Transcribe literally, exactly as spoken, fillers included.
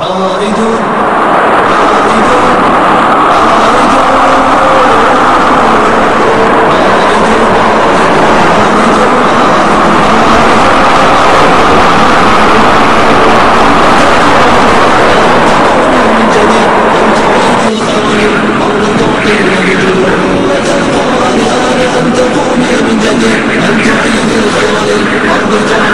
عائدون عائدون أن تقومي من جديد، أن تعيد الخير للأرض.